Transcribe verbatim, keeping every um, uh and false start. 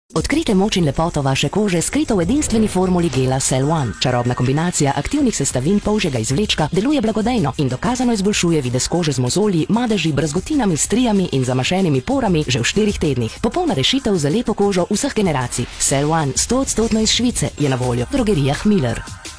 Odkrite moč in lepoto vaše kože skrito v edinstveni formuli gela Cell One. Čarobna kombinacija aktivnih sestavin polžjega izvlečka deluje blagodejno in dokazano izboljšuje videz kože z mozolji, madeži, brazgotinami, strijami in zamašenimi porami že v štirih tednih. Popolna rešitev za lepo kožo vseh generacij. Cell One sto odstotno iz Švice je na voljo v drogerijah Miller.